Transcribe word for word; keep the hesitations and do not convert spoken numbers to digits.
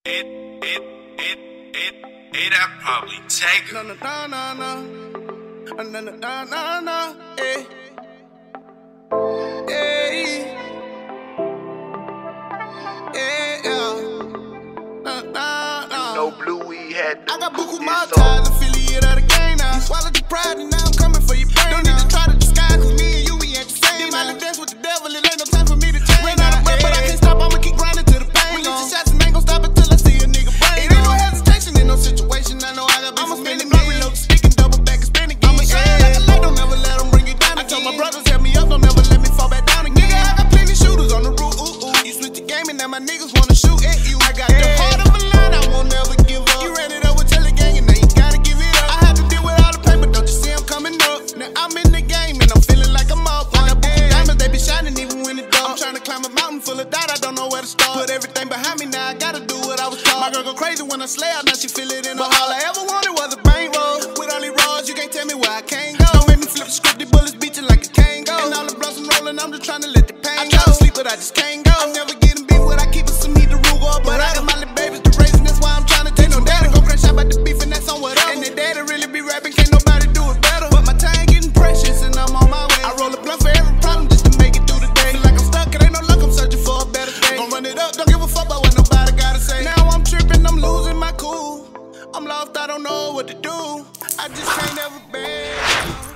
it, it, it, it, it, I probably take it. No, no, no, no, no, no, no, no, no, no, eh. Hey, yeah, yeah, no, no, no. No blue, we had to I got do Buku this Maltese, affiliate of the gang now. You swallowed your pride and now I'm coming for your brain. Don't need to try to disguise, cause me and you, we ain't the same. Them out to dance with the devil, it ain't no time for me to change. Ran out of breath, but I can't stop, I'ma keep grinding to the pain. Release the shots and ain't gon' stop until I see a nigga brain. It ain't no hesitation in no situation, I know I got I'ma spin it, reload the stick and double back and spin again. I'ma shine like a light, don't never let them bring it down again. I told my brothers, help me up, don't never let me fall back down again. Nigga, I got plenty shooters on the roof, ooh, ooh. You switch the game and now my niggas wanna shoot at you. I got the heart of a lion, I won't never give up. You ran it up with Telly Gang and now you gotta give it up. I had to deal with all the pain, but don't you see I'm coming up? Now I'm in the game and I'm feeling like I'm up. I got Buku diamonds, they be shining even when it's dark. I'm trying to climb a mountain full of doubt, I don't know where to start. Put everything behind me, now I gotta do what I was taught. My girl go crazy when I slay out, now she feel it in her. But all I ever wanted was a bankroll. With only rods, you can't tell me where I can't go. Don't make me flip the script, these bullets beating like a tango. And all the blunts I'm rolling, I'm just trying to let the pain go. I try to sleep, but I just can't go. I'm never getting beat, what I keep it some heat to Rugal. But I got my little babies to raise, and that's why I'm trying to take no daddy. Go crash out about the beef, and that's on whatever. And their daddy really be rapping, can't nobody do it better. But my time getting precious, and I'm on my way. I roll a blunt for every problem just to make it through the day. Feel like I'm stuck, it ain't no luck, I'm searching for a better day. Gon' run it up, don't give a fuck about what nobody gotta say. Now I'm tripping, I'm losing my cool. I'm lost, I don't know what to do. I just can't ever bear.